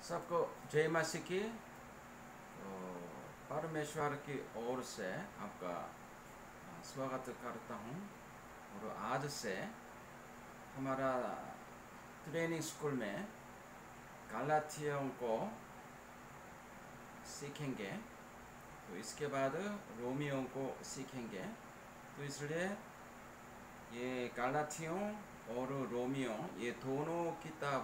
सबको जय मसीह की। तो परमेश्वर की ओर से आपका स्वागत करता हूँ। और आज से हमारा ट्रेनिंग स्कूल में गलातियों को सीखेंगे, तो इसके बाद रोमियो को सीखेंगे। तो इसलिए ये गलातियों और रोमियो ये दोनों किताब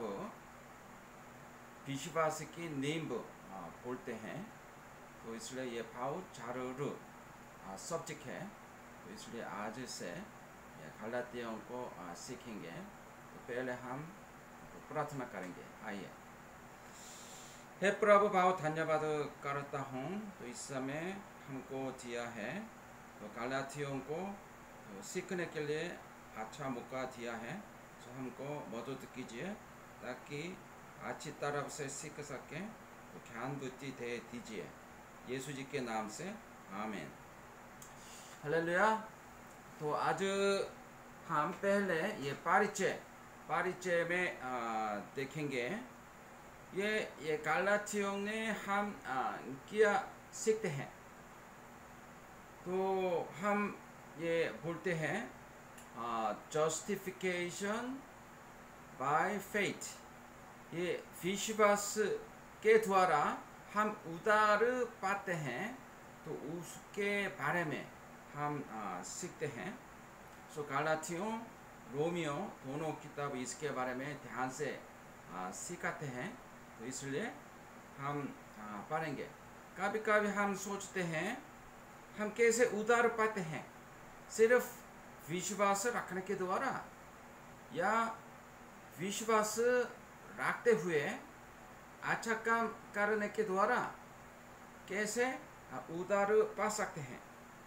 विश्वास की नींव बोलते हैं। तो इसलिए ये बहुत जरूरी सब्जेक्ट है। तो इसलिए आज से गलातियों को सीखेंगे। तो पहले हम प्रार्थना करेंगे। आइए। हे प्रभु, बहुत धन्यवाद करता हूँ। तो इस समय हमको दिया है तो गलातियों को तो सीखने के लिए अच्छा मौका दिया है। तो हमको मदद कीजिए ताकि अच्छी तरह से सीख सकें। तो ज्ञान बुद्धि दे दीजिए यीशु जी के नाम से, आमीन। हालेलुया। तो आज हम पहले ये परिचय में देखेंगे। ये गलातियों ने हम क्या सीखते हैं। तो हम ये बोलते हैं जस्टिफिकेशन बाय फेथ। ये विश्वास के द्वारा हम उद्धार पाते हैं। तो उसके बारे में हम सीखते हैं। सो गलातियों रोमियो दोनों किताब इसके बारे में ध्यान से सिखाते हैं। तो इसलिए हम पढ़ेंगे। कभी कभी हम सोचते हैं हम कैसे उद्धार पाते हैं, सिर्फ विश्वास रखने के द्वारा या विश्वास रखते हुए अच्छा काम करने के द्वारा कैसे उद्धार पा सकते हैं।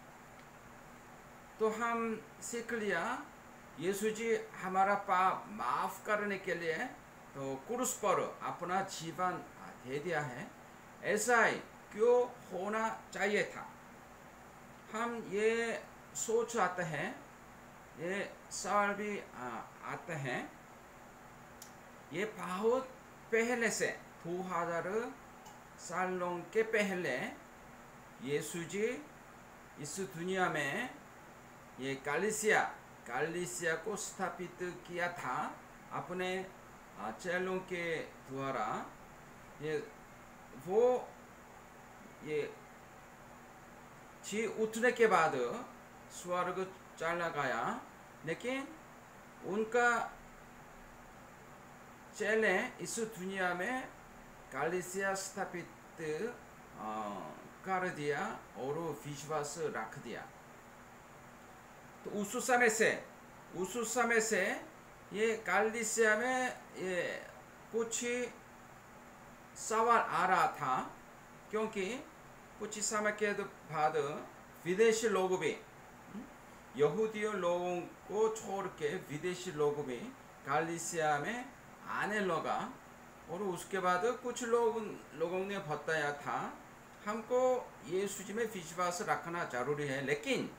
तो हम सीख लिया यीशु जी हमारा पाप माफ करने के लिए तो क्रूस पर अपना जीवन दे दिया है। ऐसा ही क्यों होना चाहिए था। हम ये सोच आते हैं, ये सवाल भी आते हैं। ये बहुत पहले से 2000 सालों के पहले यीशु जी इस दुनिया में ये कलीसिया को स्थापित किया था अपने चेलों के द्वारा। ये जी उठने के बाद स्वर्ग चला गया, लेकिन उनका चेले इस दुनिया में कलीसिया स्थापित कर दिया और विश्वास रख दिया। तो उस समय से ये कलीसिया में ये कुछ सवाल आ रहा था, क्योंकि कुछ समय के बाद विदेशी लोग भी यहूदियों लोगों को छोड़ के विदेशी लोग भी कलीसिया में आने लगा। और उसके बाद कुछ लोगों ने बताया था हमको यीशु जी में विश्वास रखना जरूरी है, लेकिन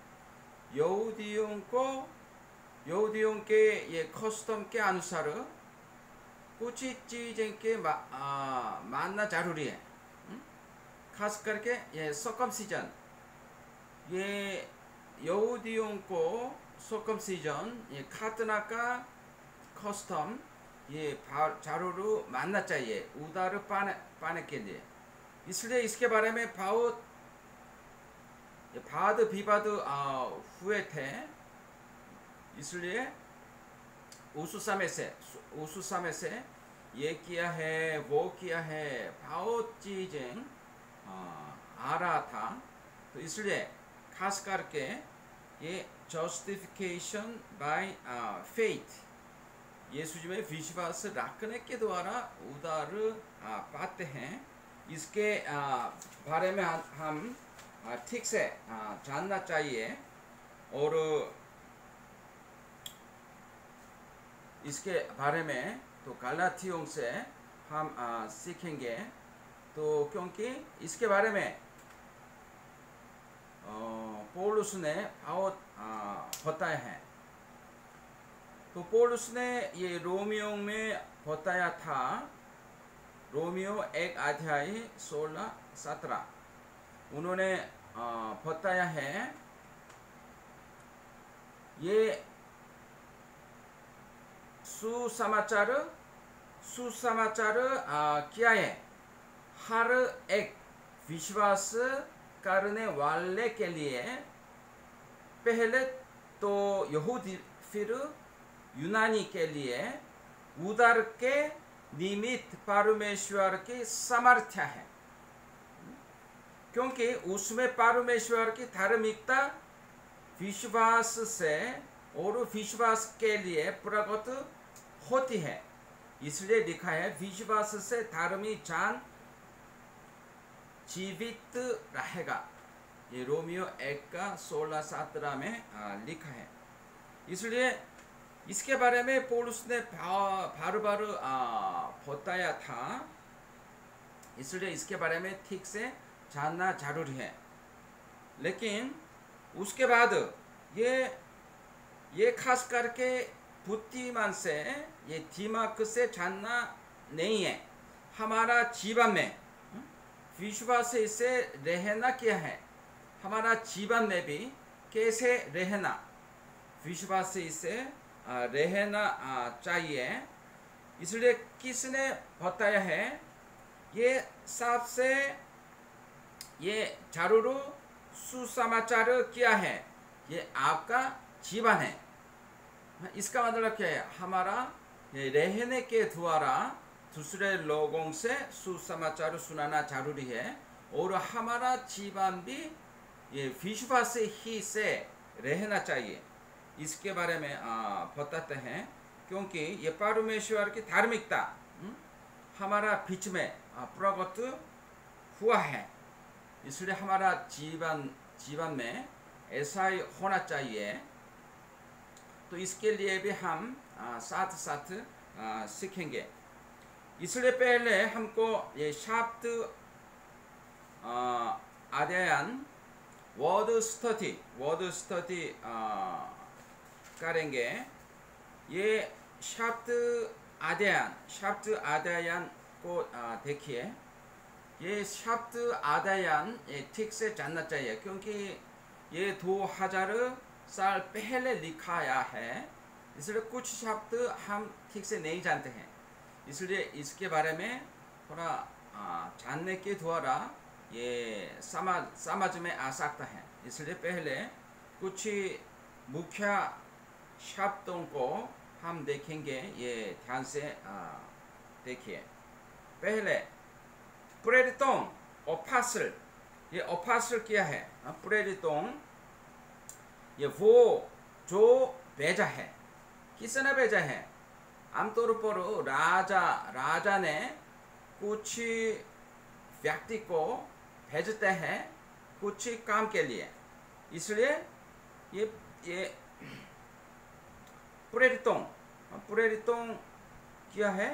यहूदियों के ये कस्टम के अनुसार कुछ चीजें के मानना जरूरी है। खास करके ये सर्कमसिजन, ये यहूदियों को सर्कमसिजन ये खतना का कस्टम ये जरूर मानना चाहिए उद्धार पाने के लिए। इसलिए इसके बारे में बहुत वाद विवाद हुए थे। इसलिए उस समय से ये किया है वो किया है, बहुत चीजें आ रहा था। तो इसलिए खास करके ये justification by faith, Yeshu ji में विश्वास रखने के द्वारा उद्धार पाते हैं। इसके बारे में हम ठीक से जानना चाहिए। और इसके बारे में तो गलातियों से हम सीखेंगे। तो क्योंकि इसके बारे में पौलुस ने बहुत बताया है। तो पौलुस ने ये रोमियो में बताया था रोमियो 1 अध्याय 16-17 उन्होंने बताया है ये सुसमाचार क्या है? हर एक विश्वास करने वाले के लिए, पहले तो यहूदी फिर यूनानी के लिए उद्धार के निमित्त परमेश्वर की सामर्थ्य है, क्योंकि उसमें परमेश्वर की धार्मिकता विश्वास से और विश्वास के लिए प्रकट होती है। इसलिए लिखा है विश्वास से धार्मिक जान जीवित रहेगा। ये रोमियो 1 का 16-17 में लिखा है। इसलिए इसके बारे में पौलुस ने बार-बार बताया था, इसलिए इसके बारे में ठीक से जानना जरूरी है। लेकिन उसके बाद ये खास करके बुद्धिमान से, ये दिमाग से जानना नहीं है। हमारा जीवन में विश्वास से रहना क्या है, हमारा जीवन में भी कैसे रहना, विश्वास से रहना चाहिए। इसलिए किसने बताया है ये सबसे ये जरूर सुसमाचार क्या है? ये आपका जीवन है। इसका मतलब क्या है? हमारा रहने के द्वारा दूसरे लोगों से सुसमाचार सुनाना जरूरी है, और हमारा जीवन भी ये विश्वास ही से रहना चाहिए। इसके बारे में बताते हैं, क्योंकि ये परमेश्वर की धार्मिकता हमारा बीच में प्रकट हुआ है। इसलिए हमारा जीवन में ऐसा ही होना चाहिए। तो इसके लिए भी हम साथ साथ सीखेंगे। इसलिए पहले हमको ये शब्द अध्ययन वर्ड स्टडी करेंगे। ये शब्द अध्ययन को देखिए। ये शब्द अध्ययन ठीक से जानना चाहिए, क्योंकि ये 2000 साल पहले लिखाया है। इसलिए कुछ शब्द हम ठीक से नहीं जानते हैं। इसलिए इसके बारे में थोड़ा जानने के द्वारा ये समझ में आ सकता है। इसलिए पहले कुछ मुख्य शब्दों को हम देखेंगे, ये ध्यान से देखिए। पहले प्रेरितों, अपोस्टल। ये अपोस्टल क्या है? प्रेरितों ये वो जो भेजा है। किसने भेजा है? आमतौर पर राजा ने कुछ व्यक्ति को भेजते हैं कुछ काम के लिए। इसलिए ये प्रेरितों क्या है?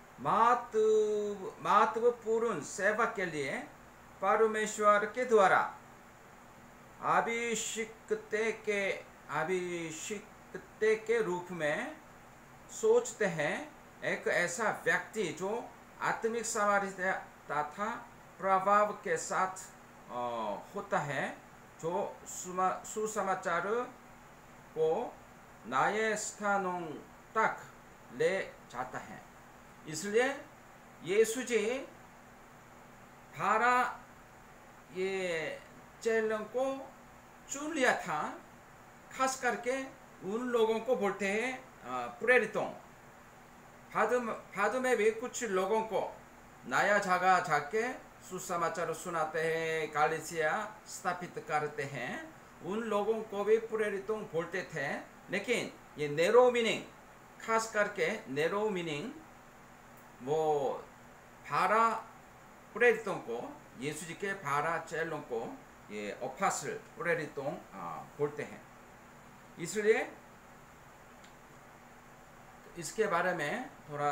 महत्वपूर्ण सेवा के लिए परमेश्वर के द्वारा अभिषिक्ते के रूप में सोचते हैं। एक ऐसा व्यक्ति जो आत्मिक सामर्थ्य तथा प्रभाव के साथ होता है, जो सुसमाचार को नए स्थानों तक ले जाता है। इसलिए यीशु जी 12 ये चेलों को चुन लिया था। खास करके उन लोगों को बोलते हैं प्रेरितों। बाद में भी कुछ लोगों को नया जगह जाके सुसमाचार सुनाते हैं, कलीसिया स्थापित करते हैं। उन लोगों को भी प्रेरितों बोलते थे। लेकिन ये नैरो मीनिंग, खास करके नैरो मीनिंग, वो 12 प्रेरितों को, यीशु जी के 12 चेलों को ये अपोस्टल प्रेरितों बोलते हैं। इसलिए इसके बारे में थोड़ा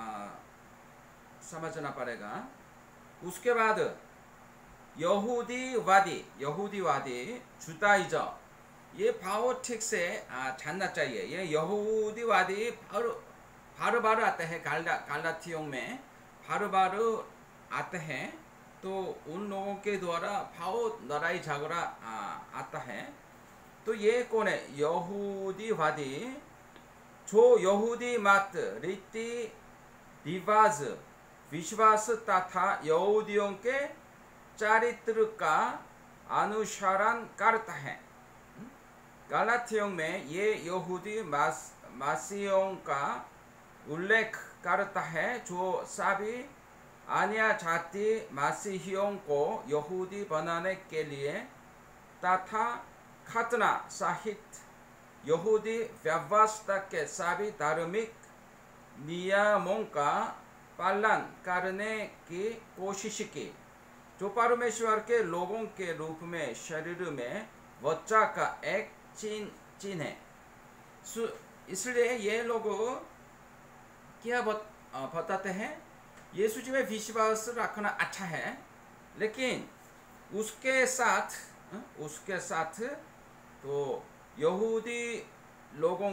समझना पड़ेगा। उसके बाद यहूदीवादी जुदाइज़म, ये भाव ठीक से जानना चाहिए। ये यहूदीवादी बार आते हैं। गलातियों में बारू आते हैं तो उन लोगों के द्वारा बहुत लड़ाई झगड़ा आता है। तो ये कौन है? यहूदीवादी जो यहूदी मत रीति रिवाज विश्वास तथा यहूदियों के चरित्र का अनुसरण करता है। गलातियों में ये यहूदी मसीहियों का उल्लेख करता है जो सभी अन्य जाति मसीहियों को यहूदी बनाने के लिए तथा खतना सहित यहूदी व्यवस्था के सभी धार्मिक नियमों का पालन करने की कोशिश की, जो परमेश्वर के लोगों के रूप में शरीर में वचा का एक चिन्ह है। इसलिए ये लोग क्या बताते हैं? यीशु जी में विश्वास रखना अच्छा है, लेकिन उसके साथ तो यहूदी लोगों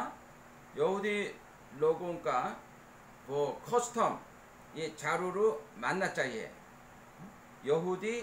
का वो कस्टम ये जरूर मानना चाहिए। यहूदी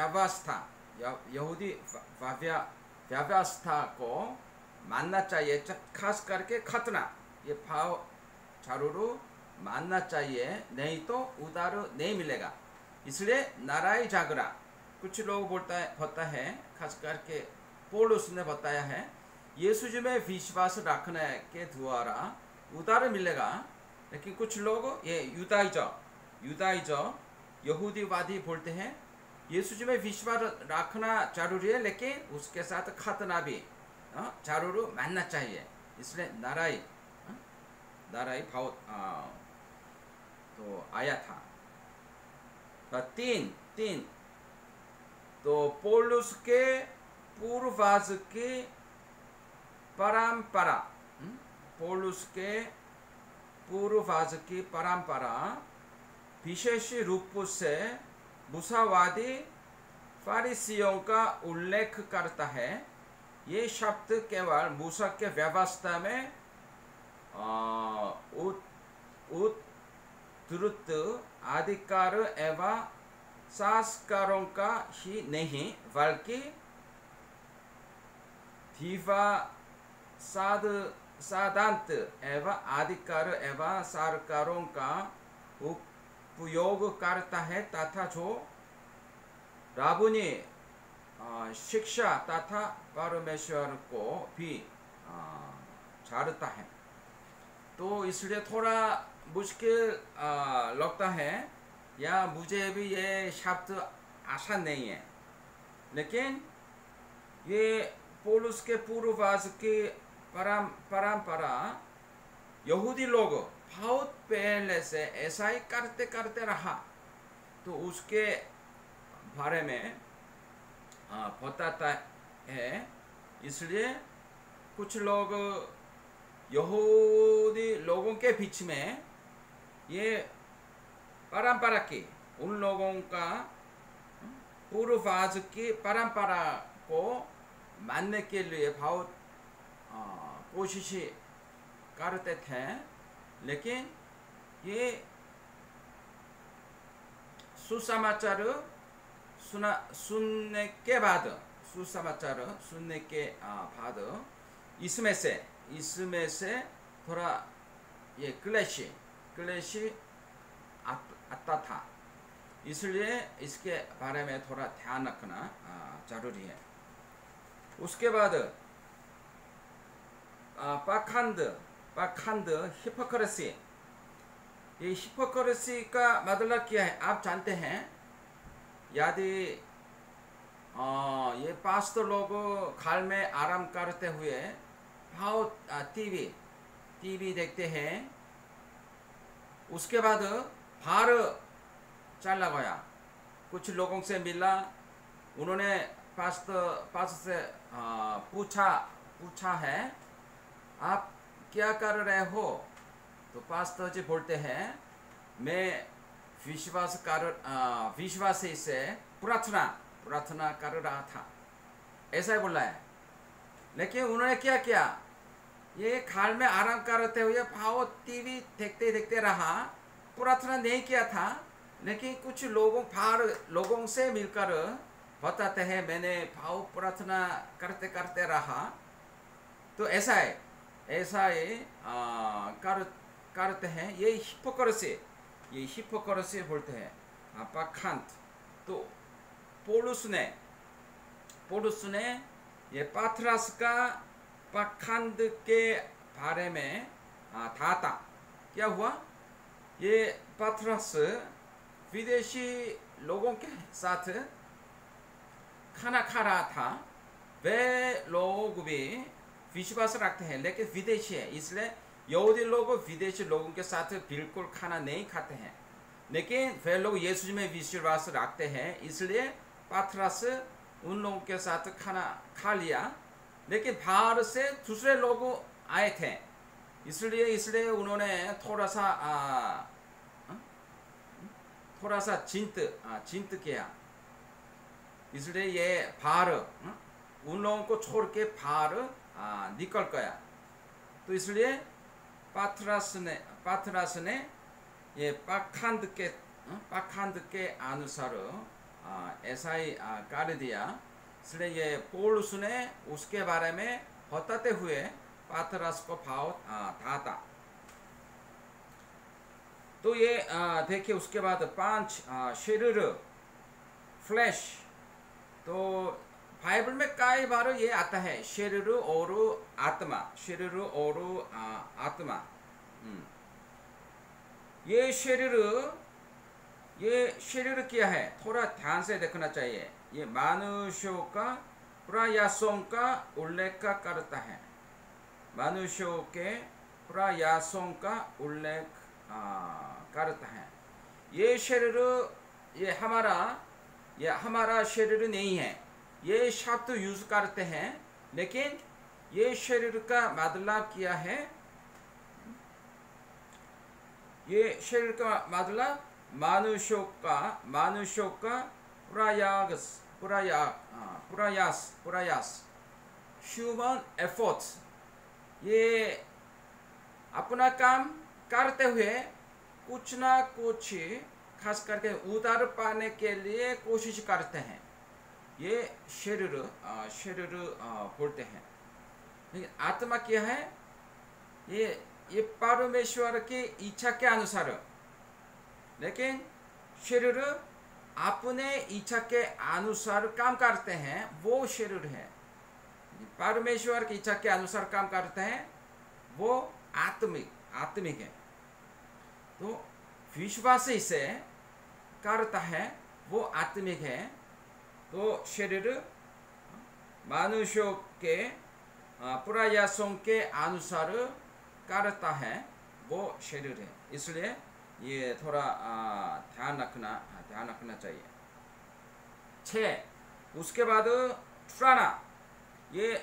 व्यवस्था को मानना चाहिए, खास करके खतना ये भाव जरूर मानना चाहिए, नहीं तो उधार नहीं मिलेगा। इसलिए लड़ाई झगड़ा कुछ लोग होता है, खास करके पौलुस ने बताया है यीशु जी में विश्वास रखने के द्वारा उधार मिलेगा। लेकिन कुछ लोग ये युदाइज यहूदीवादी बोलते हैं यीशु जी में विश्वास रखना जरूरी है, लेकिन उसके साथ खतना भी जरूर मानना चाहिए। इसलिए लड़ाई बहुत तो आया था। तीन तो पौलुस के पूर्वज की परंपरा विशेष रूप से मूसावादी फरीसियों का उल्लेख करता है। ये शब्द केवल मूसा के व्यवस्था में उद्धृत अधिकार एवं संस्कारों का ही नहीं, बल्कि साधांत एवं अधिकार एवं सरकारों का उपयोग करता है तथा जो राबुनी शिक्षा तथा परमेश्वर को भी छाड़ता है। तो इसलिए थोड़ा मुश्किल लगता है, या मुझे भी ये शब्द आसान नहीं है, लेकिन ये पौलुस के पूर्वज की परंपरा यहूदी लोग बहुत पहले से ऐसा ही करते रहा, तो उसके बारे में बताता है। इसलिए कुछ लोग यहूदी लोगों के बीच में ये परंपरा की उन लोगों का पूर्वज की परंपरा को मानने के लिए बहुत कोशिश करते थे, लेकिन ये सुसमाचार सुनने के बाद इसमें से थोड़ा ये क्लेश आता था। इसलिए इसके बारे में थोड़ा ध्यान रखना जरूरी है। उसके बाद पाखंड हिपोक्रेसी। ये हिपोक्रेसी का मतलब क्या है आप जानते हैं? यदि ये पास्टर लोग घर में आराम करते हुए बहुत टीवी देखते हैं, उसके बाद बाहर चला गया, कुछ लोगों से मिला, उन्होंने पास्टर से पूछा है आप क्या कर रहे हो? तो पास्टर जी बोलते हैं मैं विश्वासी से प्रार्थना कर रहा था, ऐसा ही बोला है। लेकिन उन्होंने क्या किया? ये घर में आराम करते हुए भाव टीवी देखते रहा, प्रार्थना नहीं किया था, लेकिन कुछ लोगों बाहर लोगों से मिलकर बताते हैं मैंने भाव प्रार्थना करते करते रहा। तो ऐसा है, ऐसा है करते हैं। ये हिपोक्रेसी बोलते हैं, पाखंड। तो पौलुस ने ये पाथरास का पाखंड के बारे में था। क्या हुआ, ये पाथरास विदेशी लोगों के साथ खाना खा रहा था। वे लोग भी विश्वास रखते हैं, लेकिन विदेशी है, इसलिए यहूदी लोग विदेशी लोगों के साथ बिल्कुल खाना नहीं खाते हैं। लेकिन वे लोग यीशु में विश्वास रखते हैं, इसलिए पाथरास उन लोगों के साथ खाना खा लिया। लेकिन बाहर से दूसरे लोग आए थे, इसलिए उन्होंने थोड़ा सा चिंत किया। इसलिए ये बाहर उन लोगों को छोड़ के बाहर निकल गया। तो इसलिए पाथरास ने ये पाखंड के अनुसार ऐसा ही कर दिया। इसलिए ये पौलुस ने उसके बारे में बताते हुए पाथरास को भाव था। तो ये देखिए, उसके बाद 5 शरीर फ्लैश। तो बाइबल में कई बार ये आता है, शरीर और आत्मा, शरीर और आत्मा। ये शरीर क्या है, थोड़ा ध्यान से देखना चाहिए। ये मनुष्यों का प्रयासों का उल्लेख करता है, मनुष्यों के प्रयासों का उल्लेख करता है। ये शरीर ये हमारा शरीर नहीं है। ये शब्द यूज करते हैं, लेकिन ये शरीर का मतलब क्या है, ये शरीर का मतलब मनुष्यों का प्रयास, ह्यूमन एफर्ट्स। ये अपना काम करते हुए कुछ ना कुछ खास करके उधार पाने के लिए कोशिश करते हैं। ये शरीर बोलते हैं। लेकिन आत्मा क्या है, ये परमेश्वर की इच्छा के अनुसार। लेकिन शरीर अपने इच्छा के अनुसार काम करते हैं, वो शरीर है। परमेश्वर की इच्छा के अनुसार काम करते हैं, वो आत्मिक है। तो विश्वास से करता है, वो आत्मिक है। तो शरीर मनुष्यों के प्रयासों के अनुसार करता है, वो शरीर है। इसलिए ये थोड़ा ध्यान रखना चाहिए। 6 उसके बाद ठुराना। ये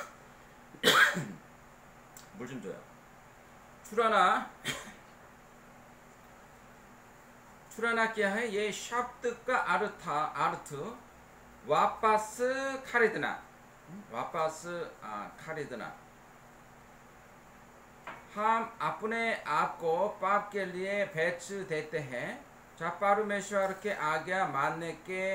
물 좀 줘요. ठुराना क्या है, ये शब्द का अर्थ वापस खरीदना, हम अपने आप को पाप के लिए बेच देते हैं। परमेश्वर के आज्ञा मानने के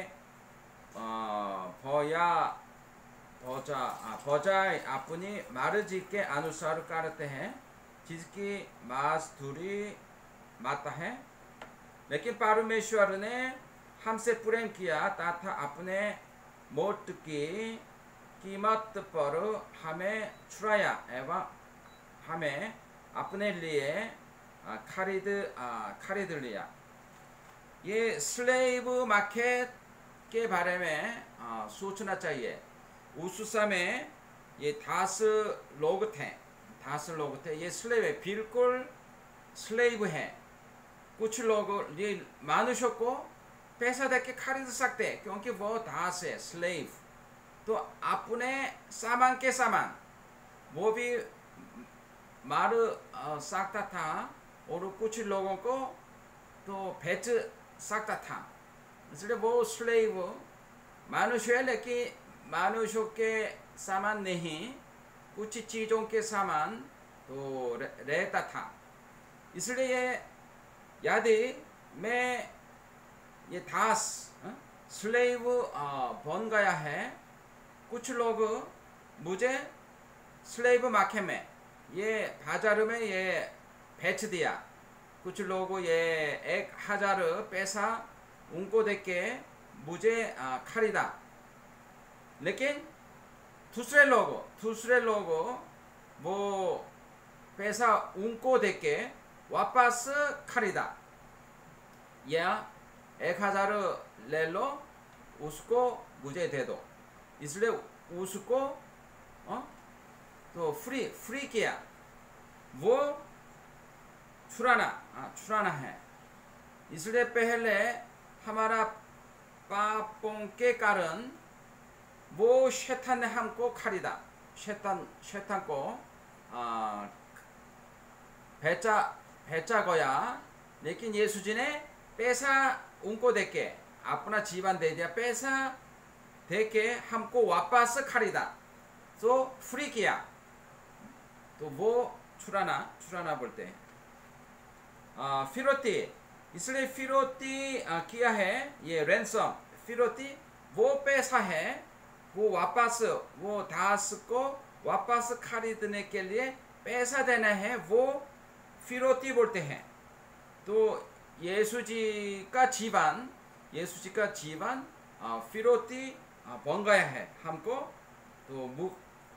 बजाय अपनी मर्जी के अनुसार करते हैं, जिसकी मजदूरी माता है। लेकिन परमेश्वर ने हमसे प्रेम किया तथा अपने मौत की कीमत पर हमें छुड़ाया एवं हमें अपने लिए खरीद लिया। ये स्लेव मार्केट के बारे में सोचना चाहिए। उस समय ये 10 लोग थे, ये स्लेव है, बिल्कुल स्लेव है। कुछ लोग ये मनुष्य को पैसा देके खरीद सकते हैं, क्योंकि वो दास है, स्लेव। तो अपने सामान के समान वो भी मार सकता था, और कुछ लोगों को तो बेच सकता था। इसलिए वो स्लेव मनुष्य है, लेकिन मनुष्य के सामान नहीं, कुछ चीज़ों के सामान तो रहता था। इसलिए यदि मैं ये 10 स्लेव बन गया है, कुछ लोग मुझे स्लेव मार्केट में, ये बाजार में ये बेच दिया, कुछ लोग ये 1000 पैसा उनको दे के मुझे खरीदा, लेकिन दूसरे लोग वो पैसा उनको दे के वापस खरीदा, या 1000 ले लो, उसको मुझे दे दो, इसलिए उसको तो फ्री किया, वो छुड़ाना है। इसलिए पहले हमारा पापों के कारण वो शैतान ने हमको खरीदा, शैतान को बेचा गया, लेकिन यीशु जी ने पैसा उनको देके अपना जीवन दे दिया, पैसा देके हमको वापस खरीदा, तो फ्री किया, तो वो छुड़ाना बोलते हैं। फिरौती, इसलिए फिरौती किया है, ये रैंसम, फिरौती वो पैसा है, वो वापस, वो दास को वापस खरीदने के लिए पैसा देना है, वो फिरौती बोलते हैं। तो यीशु जी का जीवन फिरौती बन गया है हमको, तो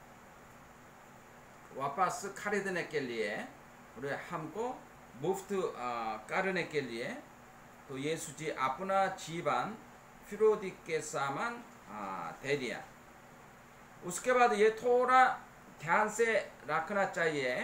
वापस खरीदने के लिए और हमको मुफ्त करने के लिए, तो यीशु जी अपना जीवन फिरौती के समान दे दिया। उसके बाद ये थोड़ा ध्यान से रखना चाहिए,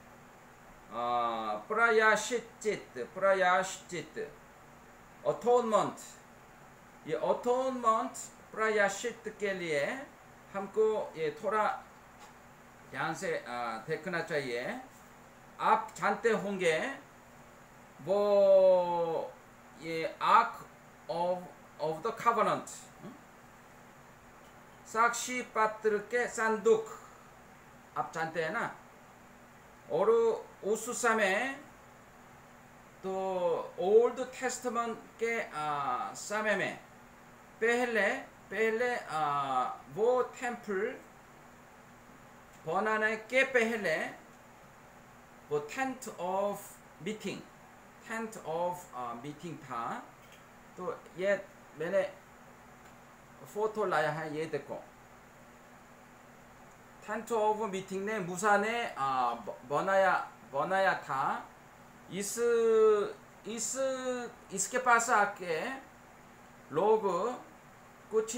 प्रायश्चित अटोनमेंट, ये अटोनमेंट प्रायश्चित के लिए हमको ये थोड़ा ध्यान से देखना चाहिए। आप जानते होंगे वो ये आर्क ऑफ द कवनेंट, साक्षी पत्र के संदूक, आप जानते हैं ना, और उस समय तो ओल्ड टेस्टामेंट के समय में पहले वो टेम्पल बनाने के पहले वो टेंट ऑफ मीटिंग था। तो ये मैंने फोटो लाया है, ये देखो, टेंट ऑफ मीटिंग ने मूसा ने बनाया था। इसके पास आके लोग कुछ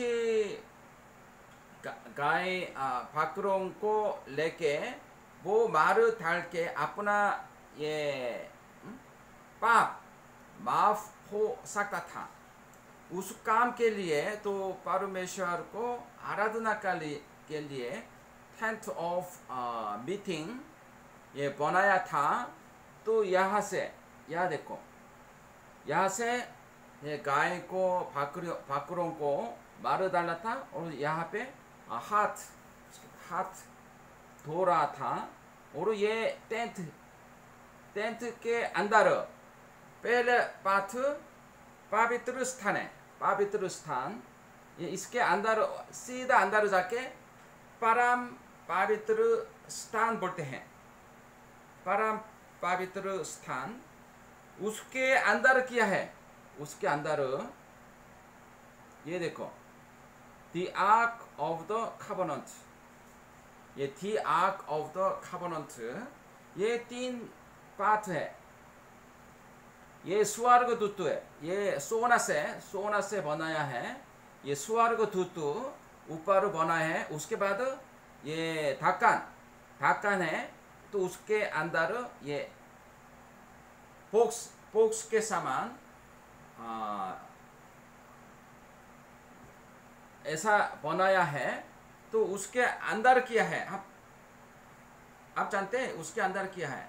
गाय बकरों को लेके वो मार डाल के अपना ये पाप माफ हो सकता था। उस काम के लिए तो परमेश्वर को आराधना के लिए टेंट ऑफ मीटिंग ये बनाया था। तो यहाँ से, यह देखो, यहाँ से ये गाय को बकरों को मार डाला था और यहाँ पे हाथ धो रहा था। और ये टेंट के अंदर पहले पाठ पवित्र स्थान है, पवित्र स्थान, ये इसके अंदर सीधा अंदर जाके परम पवित्र स्थान बोलते हैं, परम पवित्र स्थान। उसके अंदर क्या है, उसके अंदर ये देखो, the ark of the covenant, ये the ark of the covenant, ये 3 पार्ट है। ये स्वर्गदूत है, ये सोना से बनाया है, ये स्वर्गदूत ऊपर बना है। उसके बाद ये ढक्कन है, तो उसके अंदर ये बॉक्स के समान ऐसा बनाया है। तो उसके अंदर क्या है, आप जानते हैं उसके अंदर क्या है?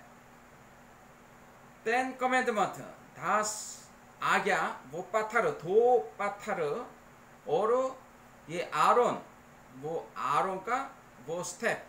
10 कमेंडमेंट, 10 आज्ञा, वो पत्थर, 2 पत्थर, और ये आरोन का वो स्टेप,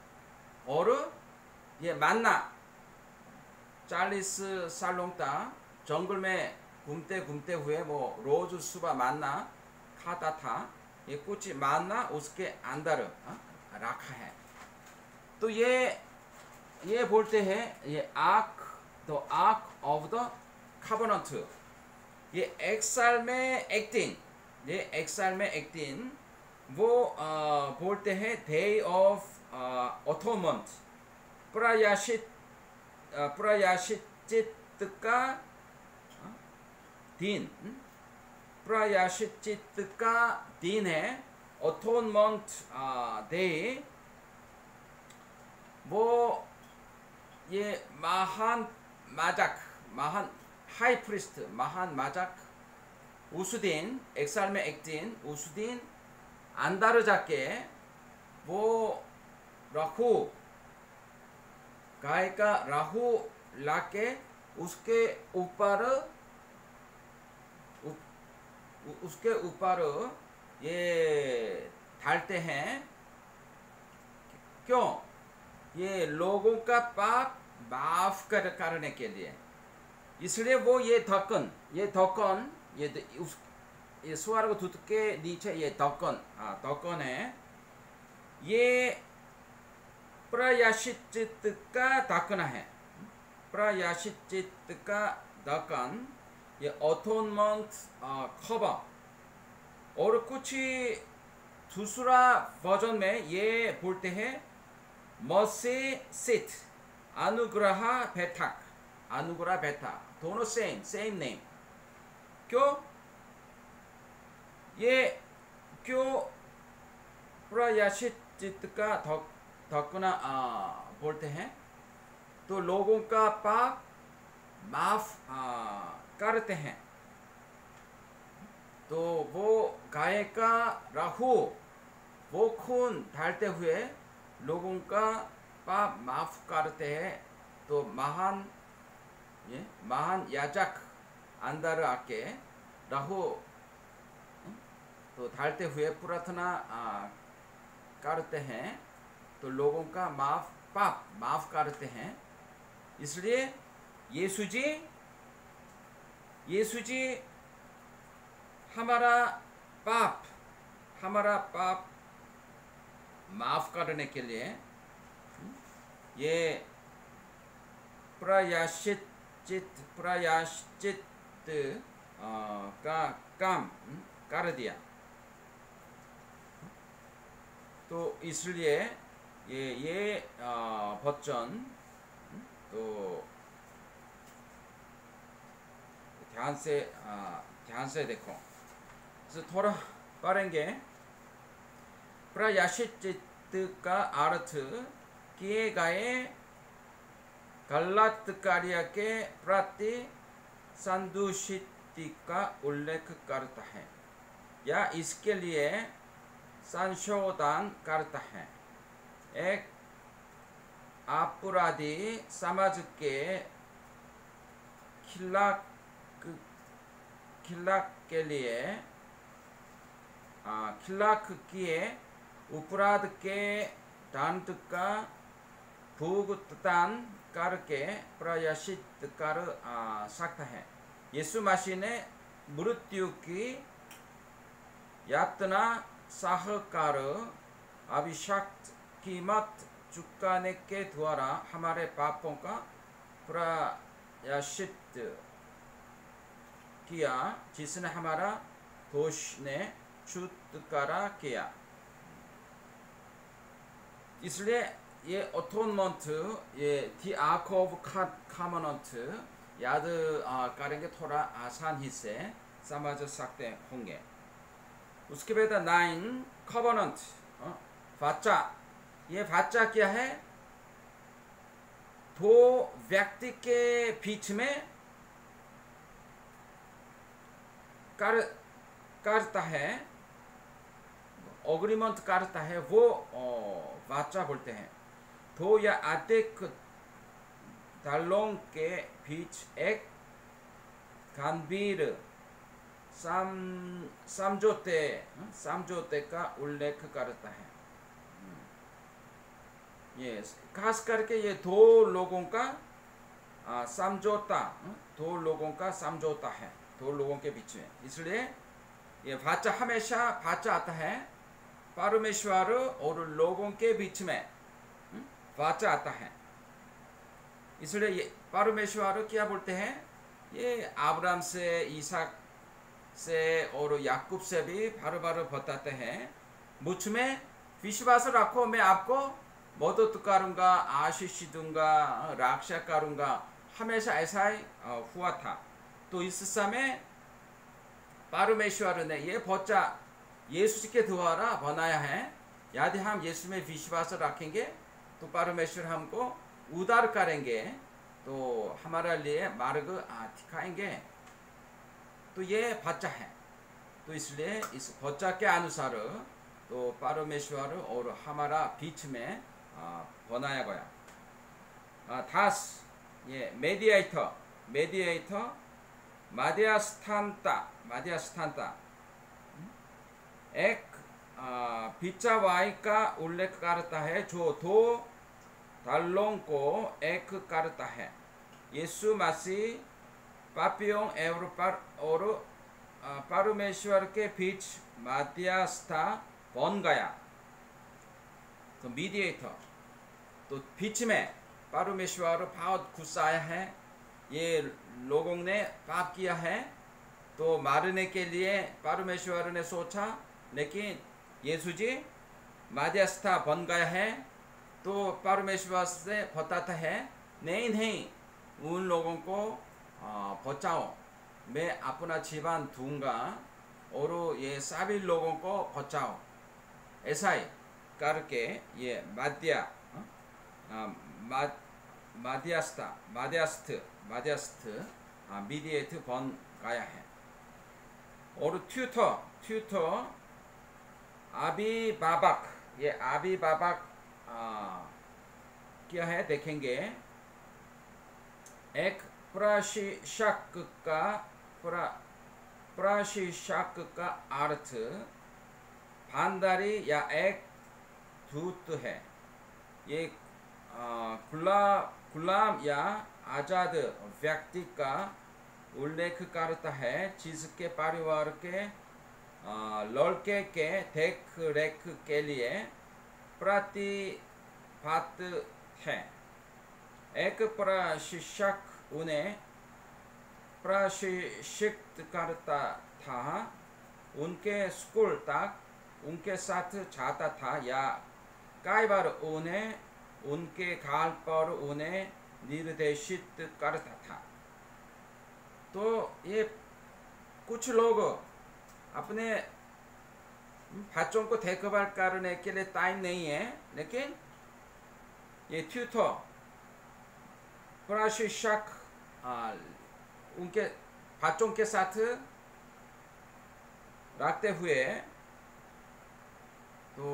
और ये मन्ना 40 सालों तक जंगल में घूमते घूमते हुए वो रोज सुबह मान्ना खाता था, ये कुछ मान्ना उसके अंदर रखा है। तो ये बोलते हैं ये ark, the ark of the covenant. ये एक्साइल में 18, ये एक्साइल में 18 वो बोलते हैं डे ऑफ अटोनमेंट, प्रायश्चित का दिन, प्रायश्चित का दिन है अटोनमेंट डे। वो ये महान माजाक, महान हाई प्रिस्ट, महान माजाक उस दिन एक्साइल में 18 उस दिन अंदर जाके वो राहु, गाय का राहु लाके उसके ऊपर ये डालते हैं। क्यों? ये लोगों का पाप माफ करने के लिए। इसलिए वो ये ढक्कन, ये स्वर्गदूत के नीचे ये ढक्कन है, ये प्रायश्चित का ढक्कन है। प्रायश्चित का ढक्कन, ये अटोनमेंट कवर। और कुछ दूसरा वर्जन में ये बोलते हैं मर्सी सीट, अनुग्रह बैठक, अनुग्रह बैठक, दोनों सेम नेम। क्यों प्रायश्चित का ढक्कन बोलते हैं? तो लोगों का पाप माफ करते हैं। तो वो गाय का राहु, वो खून डालते हुए लोगों का पाप माफ करते हैं। तो महान याजक अंदर आके राहु तो डालते हुए प्रार्थना करते हैं, तो लोगों का पाप माफ करते हैं। इसलिए यीशु जी हमारा पाप माफ करने के लिए ये प्रायश्चित का काम कर दिया। तो इसलिए ये वचन तो ध्यान से देखो। तो थोड़ा पढ़ेंगे। प्रायश्चित का अर्थ किए गए गलत कार्य के प्रति संतुष्टि का उल्लेख करता है या इसके लिए संशोधन करता है। एक अपराधी समाज के खिलाफ किए अपराध के दंड का भुगतान करके प्रायश्चित कर सकता है। यीशु मसीह ने मृत्यु की यातना सहकर अभिषिक्त कीमत चुकाने के द्वारा हमारे पापों का प्रायश्चित किया, जिसने हमारा दोष ने छुटकारा किया। इसलिए ये अटोनमेंट, ये दी आर्क ऑफ कॉवेनेंट याद करेंगे, थोड़ा आसानी से समझ सकते होंगे। उसके बाद 9 कॉवेनेंट, वाचा। ये वाचा क्या है? दो व्यक्ति के बीच में करता है, एग्रीमेंट करता है, वो वाचा बोलते हैं। दो या अधिक दलों के बीच एक गंभीर समझौते का उल्लेख करता है। ये खास करके ये दो लोगों का समझौता, दो लोगों का समझौता है, दो लोगों के बीच में। इसलिए ये भाषा हमेशा भाषा आता है परमेश्वर और लोगों के बीच में भाषा आता है। इसलिए ये परमेश्वर क्या बोलते हैं, ये अब्राहम से, इसहाक से और याकूब से भी बार बार बताते हैं, मुझ में विश्वास रखो, मैं आपको मदद करूंगा, आशीष दूंगा, रक्षा करूंगा। हमेशा ऐसा ही हुआ था। तो इस समय परमेश्वर ने ये भाषा यीशु के द्वारा बनाया है। यदि हम यीशु में विश्वास रखेंगे तो परमेश्वर हमको उद्धार करेंगे, तो हमारे लिए मार्ग दिखाएंगे। तो ये भाषा है। तो इसलिए इस भाषा के अनुसार तो परमेश्वर और हमारा बीच में बनाया गया। दास, ये मेडिएटर, मध्यस्थता एक भिक्षावाई का उल्लेख करता है, जो दो दलों को एक करता है। यीशु मसीह पापियों और परमेश्वर के बीच मध्यस्था बन गया। तो मीडिएटर, तो बीच में परमेश्वर बहुत गुस्साया है, ये लोगों ने पाप किया है, तो मारने के लिए परमेश्वर ने सोचा, लेकिन यीशु जी मध्यस्था बन गया है। तो परमेश्वर से बताता है, नहीं, उन लोगों को बचाओ, मैं अपना जीवन दूंगा और ये सभी लोगों को बचाओ। ऐसा ही करके ये मध्यस्थ मीडिएटर बन गया है। और ट्यूटर अभिभावक, ये अभिभावक क्या है देखेंगे। एक प्रशिक्षक का अर्थ भांडारी या एक दूत है। ये गुलाम या आजाद व्यक्ति का उल्लेख करता है, जिसके परिवार के लड़के के देख रेख के लिए प्रतिबद्ध है। एक प्रशिक्षक उन्हें प्रशिक्षित करता था, उनके स्कूल तक उनके साथ जाता था, या कई बार उन्हें उनके घर पर उन्हें निर्देशित करता था। तो ये कुछ लोग अपने बच्चों को देखभाल करने के लिए टाइम नहीं है, लेकिन ये ट्यूटर प्रशिक्षक उनके बच्चों के साथ रखते हुए तो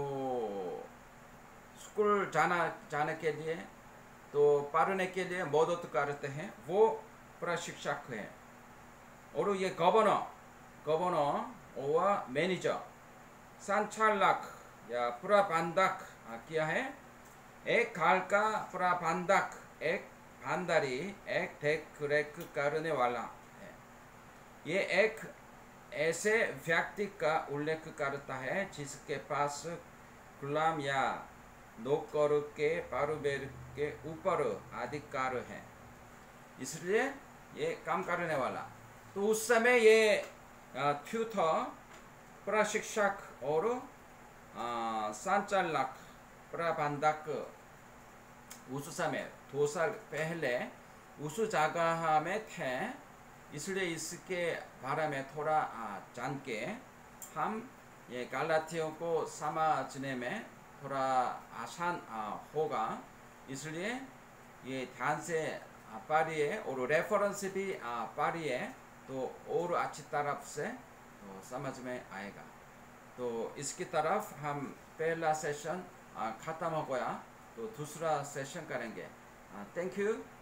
स्कूल जाने के लिए, तो पढ़ने के लिए मदद करते हैं, वो प्रशिक्षक है। और ये गवर्नर और मैनेजर, संचालक या प्रबंधक क्या है, एक घर का प्रबंधक, एक भांडारी, एक देख रेख करने वाला है। ये एक ऐसे व्यक्ति का उल्लेख करता है जिसके पास गुलाम या नौकर के परिवार के ऊपर अधिकार है, इसलिए ये काम करने वाला। तो उस समय ये ट्यूटर प्रशिक्षक और संचालक प्रबंधक उस समय 2 साल पहले उस जगह में थे, इसलिए इसके बारे में थोड़ा जान के हम ये गलातियों को समझने में थोड़ा आसान होगा। इसलिए ये ध्यान से पढ़िए और रेफरेंस भी पढ़िए, तो और अच्छी तरफ से तो समझ में आएगा। तो इसकी तरफ हम पहला सेशन ख़त्म हो गया, तो दूसरा सेशन करेंगे। Thank you.